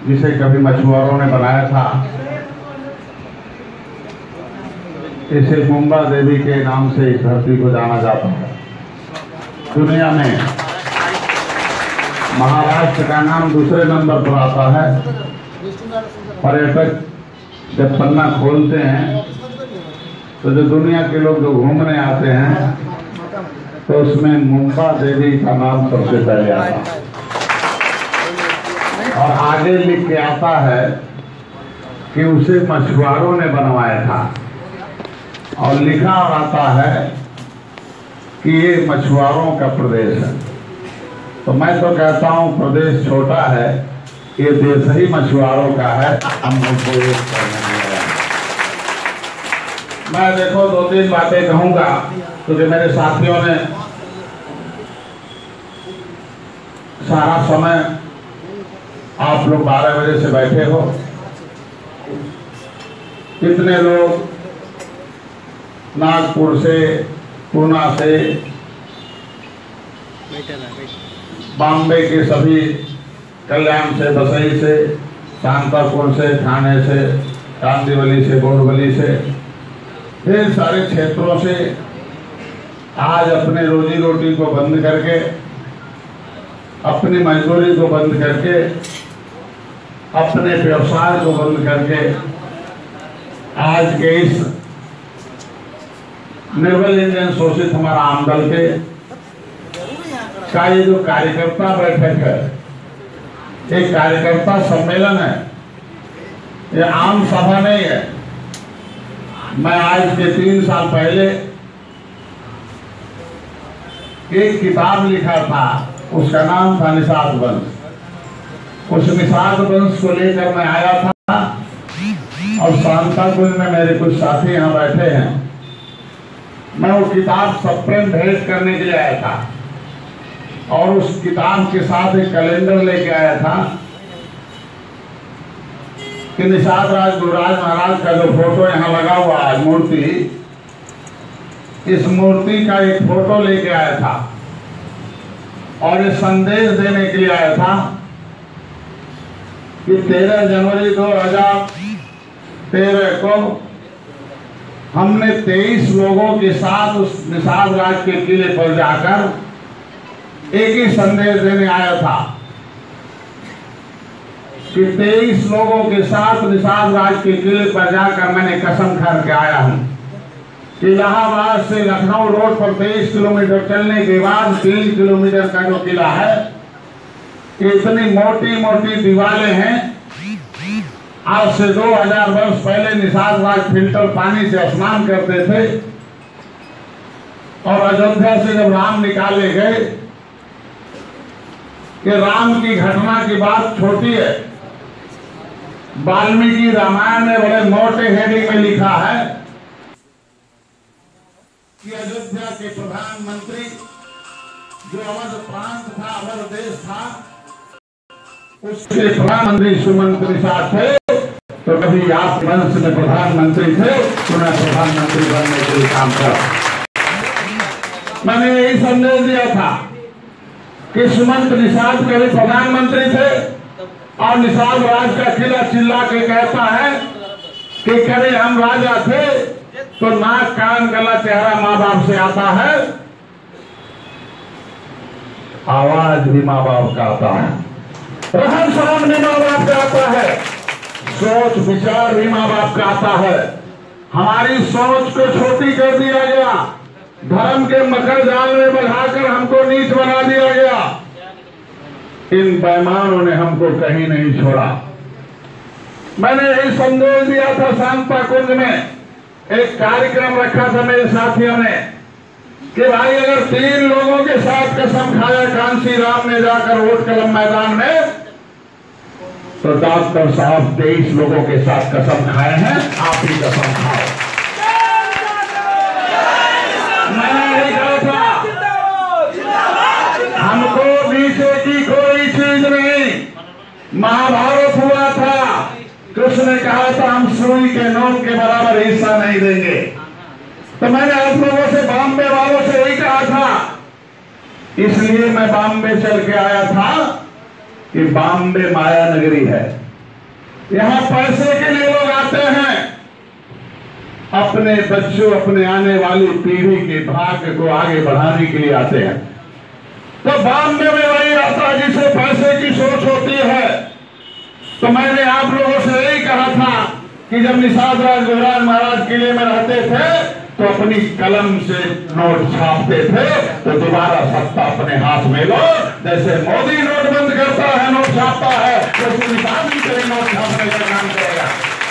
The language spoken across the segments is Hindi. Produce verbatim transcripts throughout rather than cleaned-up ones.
जिसे कभी मछुआरों ने बनाया था, इसे मुंबा देवी के नाम से इस धरती को जाना जाता है। दुनिया में महाराष्ट्र का नाम दूसरे नंबर पर आता है। पर्यटक जब पन्ना खोलते हैं तो जो दुनिया के लोग जो घूमने आते हैं तो उसमें मुंबा देवी का नाम सबसे पहले आता है और आगे लिख के आता है कि उसे मछुआरों ने बनवाया था और लिखा आता है कि ये मछुआरों का प्रदेश है। तो मैं तो कहता हूं प्रदेश छोटा है, ये देश ही मछुआरों का है। हम उनको एक करने मैं देखो दो तीन बातें कहूंगा क्योंकि मेरे साथियों ने सारा समय, आप लोग बारह बजे से बैठे हो, कितने लोग नागपुर से, पूना से, बॉम्बे के सभी, कल्याण से, बसई से, शांतापुर से, थाने से, कांदीवली से, बोरवली से, ढेर सारे क्षेत्रों से आज अपने रोजी रोटी को बंद करके, अपनी मजदूरी को बंद करके, अपने व्यवसाय को बंद करके आज के इस निर्बल इंडियन शोषित हमारा आमदल के का ये जो कार्यकर्ता बैठक है, एक कार्यकर्ता सम्मेलन है, ये आम सभा नहीं है। मैं आज के तीन साल पहले एक किताब लिखा था, उसका नाम था निषाद वंश। उस निषाद वंश को लेकर मैं आया था और शांताकुंज में मेरे कुछ साथी यहाँ बैठे हैं। मैं वो किताब सबप्रेम भेंट करने के लिए आया था और उस किताब के साथ एक कैलेंडर लेके आया था कि निषाद राज गुरुराज महाराज का जो फोटो यहाँ लगा हुआ है, मूर्ति, इस मूर्ति का एक फोटो लेके आया था और ये संदेश देने के लिए आया था कि तेरह जनवरी दो हजार तेरह को हमने तेईस लोगों के साथ उस निषाद राज के किले पर जाकर एक ही संदेश देने आया था कि तेईस लोगों के साथ निषाद राज के किले पर जाकर मैंने कसम खा के आया हूं कि इलाहाबाद से लखनऊ रोड पर तेईस किलोमीटर चलने के बाद तीन किलोमीटर का जो किला है, इतनी मोटी मोटी दीवारें हैं। आज से दो हजार वर्ष पहले निषाद राज फिल्टर पानी से स्नान करते थे और अयोध्या से जब राम निकाले गए, कि राम की घटना की बात छोटी है, वाल्मीकि रामायण में बड़े मोटे हेडिंग में लिखा है कि अयोध्या के प्रधानमंत्री जो अवध प्रांत था, अवध देश था, उसके प्रधानमंत्री सुमंत निषाद थे। तो कभी आप वंश में प्रधानमंत्री थे, उन्हें प्रधानमंत्री बनने के लिए काम कर। मैंने यही संदेश दिया था कि सुमंत निषाद कभी प्रधानमंत्री थे और निषाद राज का किला चिल्ला के कहता है कि कभी हम राजा थे तो नाक कान गला चेहरा माँ बाप से आता है, आवाज भी माँ बाप का आता है, रहन सहन भी माँ बाप का आता है, सोच विचार भी माँ बाप का आता है। हमारी सोच को छोटी कर दिया गया, धर्म के मकर जाल में बढ़ाकर हमको नीच बना दिया गया। इन बेईमानों ने हमको कहीं नहीं छोड़ा। मैंने यही संदेश दिया था। शांताकुंज में एक कार्यक्रम रखा था मेरे साथियों ने कि भाई अगर तीन लोगों के साथ कसम खाया कांसी राम ने जाकर वोट कलम मैदान में, तो डॉक्टर साहब तेईस लोगों के साथ कसम खाए हैं, आप ही कसम खाओ। मैंने यही कहा था, हमको नीचे की कोई चीज नहीं। महाभारत हुआ था, कृष्ण ने कहा था हम सुई के नोक के बराबर हिस्सा नहीं देंगे। तो मैंने आप लोगों से, बॉम्बे वालों से यही कहा था, इसलिए मैं बॉम्बे चल के आया था कि बॉम्बे माया नगरी है। यहाँ पैसे के लिए लोग आते हैं, अपने बच्चों, अपने आने वाली पीढ़ी के भाग्य को आगे बढ़ाने के लिए आते हैं। तो बॉम्बे में वही आता है जिसे पैसे की सोच होती है। तो मैंने आप लोगों से यही कहा था कि जब निषाद राज गुजरात महाराज किले में रहते थे तो अपनी कलम से नोट छापते थे, तो दोबारा सत्ता अपने हाथ में लो। जैसे मोदी नोट बंद करता है, नोट छापता है, तो निषाद भी कहीं नोट छापने का काम करेगा।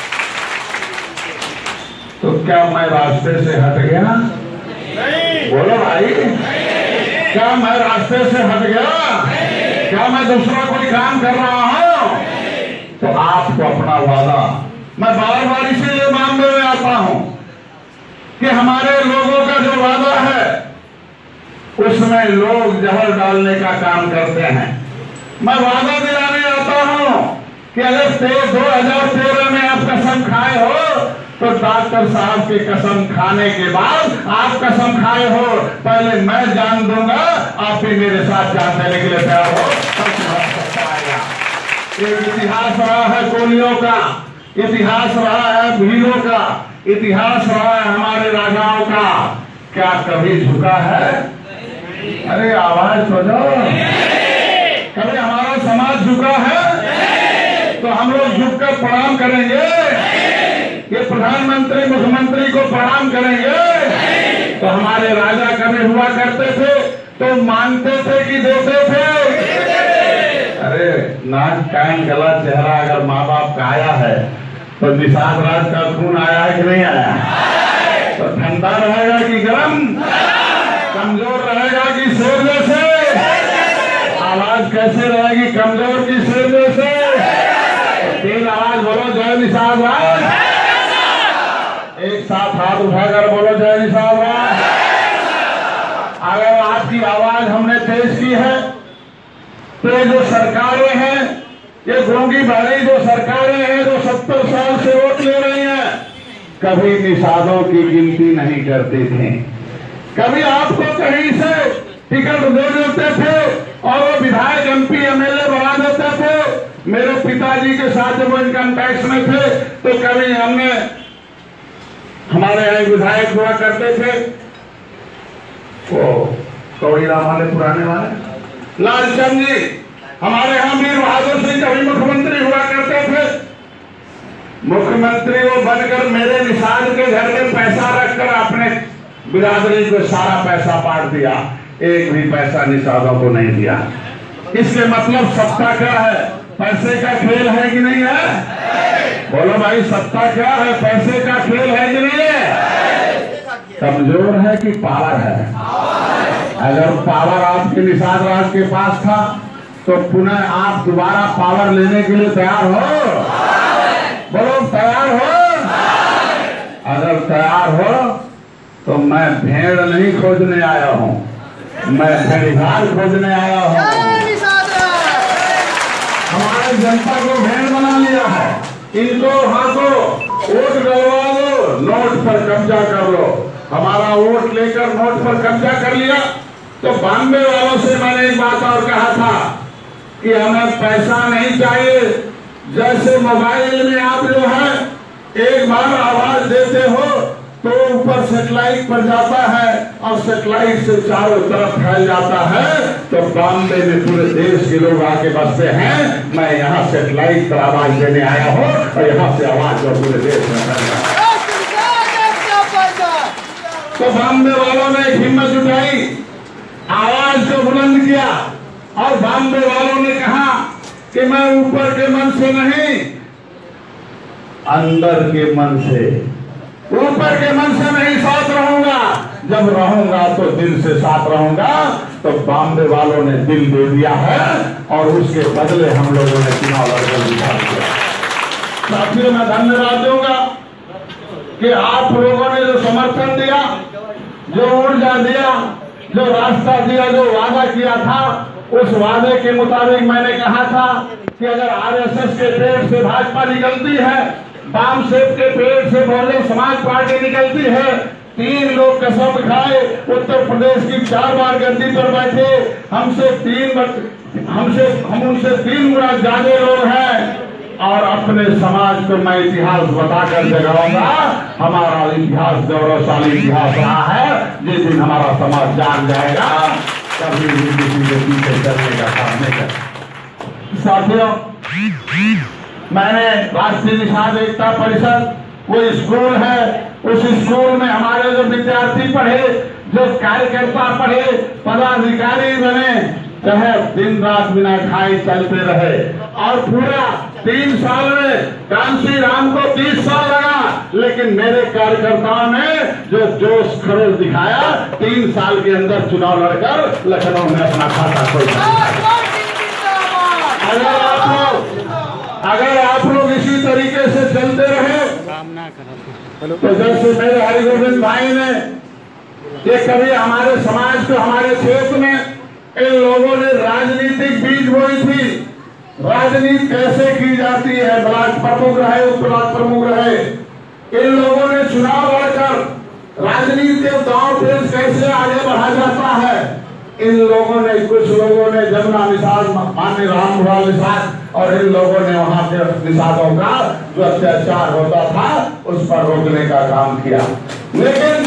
तो क्या मैं रास्ते से हट गया? नहीं। बोलो भाई, नहीं। क्या मैं रास्ते से हट गया? नहीं। क्या मैं दूसरा कोई काम कर रहा हूं? तो आपको अपना वादा, मैं बार बार इसीलिए बॉम्बे में आता हूं कि हमारे लोगों का जो वादा है उसमें लोग जहर डालने का काम करते हैं। मैं वादा दिलाने आता हूं कि अगर दो हजार तेरह में आप कसम खाए हो तो डॉक्टर साहब की कसम खाने के बाद आप कसम खाए हो, पहले मैं जान दूंगा, आप भी मेरे साथ जान देने के लिए तैयार हो, तब सकता आएगा। एक इतिहास रहा है कोलियों का, इतिहास रहा है भीलों का, इतिहास रहा है हमारे राजाओं का। क्या कभी झुका है? अरे आवाज तो दो। कभी हमारा समाज झुका है? तो हम लोग झुककर प्रणाम करेंगे? ये प्रधानमंत्री मुख्यमंत्री को प्रणाम करेंगे? तो हमारे राजा कभी हुआ करते थे तो मानते थे कि देते थे? अरे नाक कान गला चेहरा अगर माँ बाप का आया है तो निषाद राज का खून आया है कि नहीं आया? तो ठंडा रहेगा कि गर्म? कमजोर रहेगा कि शेर जैसे? आवाज कैसे रहेगी? कमजोर की शेर जैसे? तीन आवाज बोलो, जय निषाद राज। एक साथ हाथ उठाकर बोलो, जय निषाद राज। अगर आपकी आवाज हमने तेज की है तो ये जो सरकारें हैं, ये गूंगी बहरी जो सरकारें हैं जो सत्तर साल से वोट ले रही हैं, कभी निषादों की गिनती नहीं करते थे। कभी आपको कहीं से टिकट दे देते थे और वो विधायक, एमपी, एमएलए बना देते थे। मेरे पिताजी के साथ जब वो इनकम टैक्स में थे तो कभी हमने, हमारे यहाँ विधायक हुआ करते थे वो कौड़ी राम वाले पुराने वाले लालचंद जी, हमारे यहाँ वीर बहादुर सिंह कभी मुख्यमंत्री हुआ करते थे। मुख्यमंत्री वो बनकर मेरे निषाद के घर में पैसा रखकर अपने बिरादरी को सारा पैसा बांट दिया, एक भी पैसा निषादों को नहीं दिया। इसके मतलब सत्ता क्या है? पैसे का खेल है कि नहीं है? बोलो भाई, सत्ता क्या है? पैसे का खेल है कि नहीं है? कमजोर है कि पावर है? अगर पावर आपके निषाद राज के पास था तो पुनः आप दोबारा पावर लेने के लिए तैयार हो? बोलो, तैयार हो? अगर तैयार हो तो मैं भेड़ नहीं खोजने आया हूँ, मैं भेड़िहार खोजने आया हूँ। हमारे जनता को भेड़ बना लिया है, इनको हाथों वोट डलवा लो, नोट पर कब्जा कर लो। हमारा वोट लेकर नोट पर कब्जा कर लिया तो बॉम्बे वालों से मैंने एक बात और कहा था कि हमें पैसा नहीं चाहिए। जैसे मोबाइल में आप जो है एक बार आवाज देते हो तो ऊपर सेटेलाइट पर जाता है और सेटेलाइट से चारों तरफ फैल जाता है, तो बॉम्बे में पूरे देश के लोग आके बसते हैं। मैं यहाँ सेटेलाइट पर आवाज देने आया हूँ और यहाँ से आवाज जो पूरे देश में फैल जाता है। तो बॉम्बे वालों ने एक हिम्मत जुटाई, आवाज को बुलंद किया और बॉम्बे वालों ने कहा कि मैं ऊपर के मन से नहीं, अंदर के मन से, ऊपर के मन से नहीं साथ रहूंगा, जब रहूंगा तो दिल से साथ रहूंगा। तो बॉम्बे वालों ने दिल दे दिया है और उसके बदले हम लोगों ने चुनाव लड़कर जिता दिया। साथियों, मैं धन्यवाद दूंगा कि आप लोगों ने जो समर्थन दिया, जो ऊर्जा दिया, जो रास्ता दिया, जो वादा किया था, उस वादे के मुताबिक मैंने कहा था कि अगर आरएसएस के पेट से भाजपा निकलती है, वाम सेब के पेट से बहुजन समाज पार्टी निकलती है, तीन लोग कसम खाए, उत्तर प्रदेश की चार बार गद्दी पर बैठे, हमसे तीन हमसे हम उनसे तीन गुना ज्यादा लोग हैं और अपने समाज को मैं इतिहास बताकर जगाऊंगा। हमारा इतिहास गौरवशाली इतिहास रहा है। जिस दिन हमारा समाज जान जाएगा कभी भी किसी के पीछे चलने का काम नहीं कर। साथियों, मैंने राष्ट्रीय निषाद एकता परिषद वो स्कूल है, उस स्कूल में हमारे जो विद्यार्थी पढ़े, जो कार्यकर्ता पढ़े, पदाधिकारी बने, चाहे दिन रात बिना खाए चलते रहे। और पूरा तीन साल में कांसी राम को तीस साल लगा, लेकिन मेरे कार्यकर्ताओं ने जो जोश खरोश दिखाया, तीन साल के अंदर चुनाव लड़कर लखनऊ में अपना खाता खोला। अगर आप लोग अगर आप लोग इसी तरीके से चलते रहे तो जैसे मेरे हरिगोविंद भाई ने ये कभी हमारे समाज को, हमारे क्षेत्र में इन लोगों ने राजनीतिक बीज बोई थी। राजनीति कैसे की जाती है, ब्लॉक प्रमुख रहे, उप ब्लॉक प्रमुख रहे, इन लोगों ने चुनाव लड़कर राजनीति के दांव पेच कैसे आगे बढ़ा जाता है। इन लोगों ने, कुछ लोगों ने जमुना निषाद, माननीय रामभुलाल निषाद, और इन लोगों ने वहां के निषादों का जो अत्याचार होता था उस पर रोकने का काम किया। लेकिन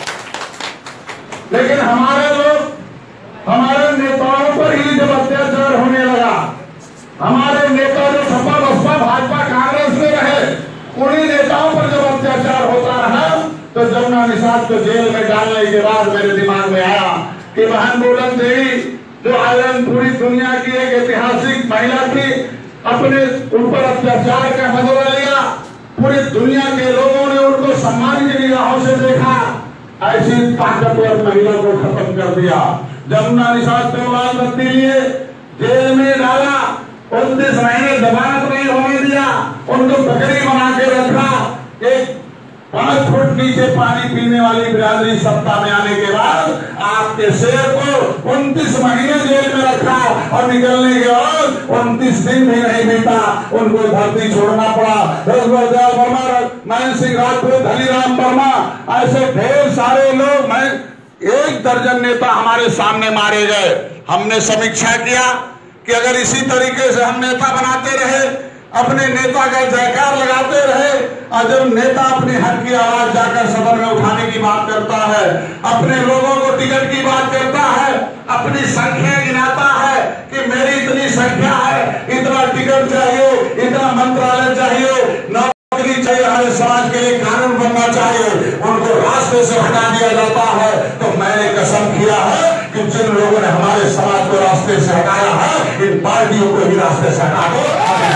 लेकिन हमारे लोग, हमारे नेताओं पर ही जब अत्याचार होने लगा, हमारे नेता जो सपा बसपा भाजपा कांग्रेस में रहे, उन्हीं नेताओं पर जब अत्याचार होता रहा तो जमुना निषाद को जेल में डालने के बाद मेरे दिमाग में आया कि बहन पूरन देवी जो आयरन पूरी दुनिया की एक ऐतिहासिक महिला थी, अपने ऊपर अत्याचार का बदला लिया, पूरी दुनिया के लोगों ने उनको सम्मान की निगाहों से देखा, ऐसी ताकतवर महिला को खत्म कर दिया। जमुना निषाद को लाल बत्ती लिए जेल में डाला, उनतीस महीने जमानत नहीं होने दिया, उनको बकरी बना के रखा। एक पांच फुट नीचे पानी पीने वाली बिरादरी सत्ता में आने के बाद आपके शेर को उनतीस महीने जेल में रखा और निकलने के बाद उनतीस दिन भी नहीं बीता, उनको धरती छोड़ना पड़ा। रघुवर वर्मा, महेंद्र सिंह राजपूत, धनीराम वर्मा, ऐसे ढेर सारे लोग, मैं एक दर्जन नेता हमारे सामने मारे गए। हमने समीक्षा किया कि अगर इसी तरीके से हम नेता बनाते रहे, अपने नेता का जयकार लगाते रहे, और जब नेता अपने हक की आवाज जाकर सदन में उठाने की बात करता है, अपने लोगों को टिकट की बात करता है, अपनी संख्या गिनाता है कि मेरी इतनी संख्या है, इतना टिकट चाहिए, इतना मंत्रालय चाहिए, नौकरी चाहिए, हमारे समाज के लिए कानून बनना चाहिए, उनको रास्ते से हटा दिया जाता है। तो मैंने कसम किया है कि जिन लोगों ने हमारे समाज को रास्ते से हटाया है, इन पार्टियों को भी रास्ते से हटा दो।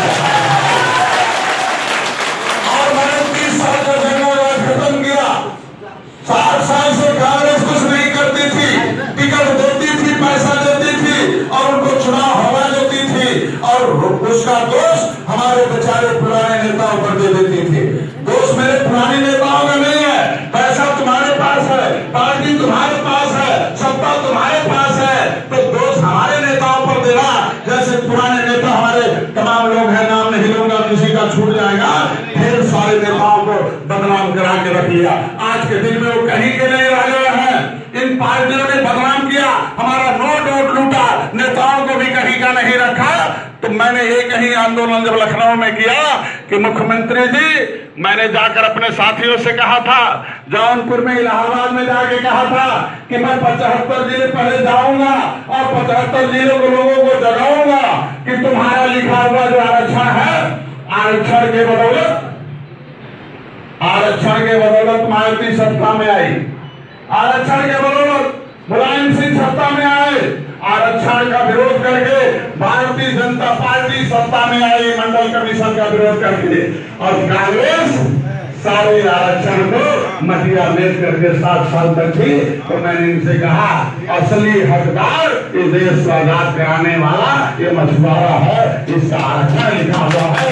खत्म किया। साठ साल से कांग्रेस कुछ नहीं करती थी, टिकट देती थी, पैसा देती थी और उनको चुनाव हवा देती थी, और उसका दोष हमारे बेचारे पुराने नेताओं पर दे देती थी। दोष मेरे पुराने नेताओं का नहीं है, पैसा तुम्हारे पास है, पार्टी तुम्हारे पास है, सत्ता तुम्हारे पास है, तो दोष हमारे नेताओं पर देना। जैसे पुराने नेता हमारे तमाम लोग हैं, नाम नहीं लूंगा, किसी का छूट जाएगा, ढेर सारे नेताओं को बदनाम करा के रख लिया। आज के दिन में वो कहीं के नहीं रह गए हैं। इन पार्टियों ने बदनाम किया, हमारा नोट वोट लूटा, नेताओं को भी कहीं का नहीं रखा। तो मैंने एक ही आंदोलन जब लखनऊ में किया कि मुख्यमंत्री जी, मैंने जाकर अपने साथियों से कहा था, जौनपुर में, इलाहाबाद में जाके कहा था कि मैं पचहत्तर जिले पहले जाऊंगा और पचहत्तर जिलों के लोगों को जगाऊंगा कि तुम्हारा लिखा हुआ जो आरक्षण है, आरक्षण के बदौलत आरक्षण के बदौलत मायावती सत्ता में आई, आरक्षण के बदौलत मुलायम सिंह सत्ता में आए, आरक्षण का विरोध करके भारतीय जनता पार्टी सत्ता में आई, मंडल कमीशन का विरोध करके, और कांग्रेस सारे आरक्षण को मटिया मेज करके सात साल तक थी। तो मैंने इनसे कहा, असली हकदार इस देश को आजाद कराने वाला ये मछुआरा है, इसका आरक्षण लिखा हुआ है।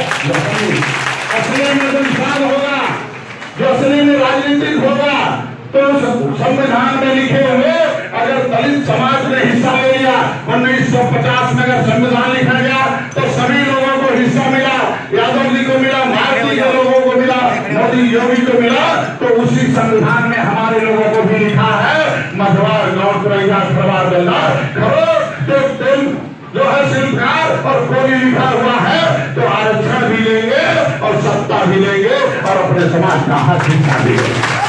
असली में इंसान होगा, जो असली में राजनीतिक होगा, तो संविधान में लिखे हुए अगर दलित समाज ने हिस्सा ले लिया, उन्नीस सौ पचास में अगर संविधान लिखा गया तो सभी लोगों को हिस्सा मिला, यादव जी को मिला, भारती के लोगों को मिला, मोदी योगी को मिला, तो उसी संविधान में हमारे लोगों को भी लिखा है, मझवार गांव खरवार जो है शिल्पकार और कोई लिखा हुआ है, तो आरक्षण भी लेंगे अपने समाज का हक हिस्सा दिए।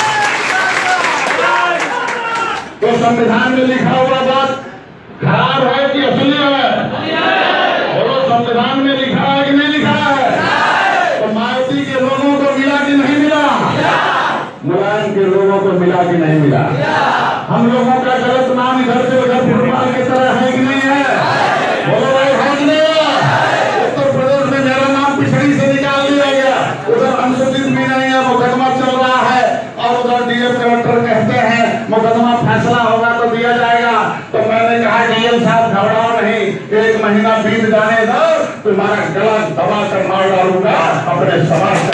तो संविधान में लिखा हुआ बात खराब है कि असली है? बोलो, संविधान में लिखा है कि नहीं लिखा है? तो मायावती के लोगों को मिला कि नहीं मिला? मुलायम के लोगों को मिला कि नहीं मिला? हम लोगों का गलत नाम इधर से उधर फुटबॉल की तरह है कि नहीं है? बोलो भाई, है कि नहीं? उत्तर प्रदेश में मेरा नाम पिछड़ी से निकाल दिया गया, उधर अनुसूचित भी नहीं है, मुकदमा चल रहा है, और उधर डीएम कलेक्टर कहते हैं मुकदमा फैसला होगा तो दिया जाएगा। तो मैंने कहा डीएम साहब घबराओ नहीं, एक महीना बीत जाने दो, तुम्हारा गला दबा कर मार डालूंगा अपने समाज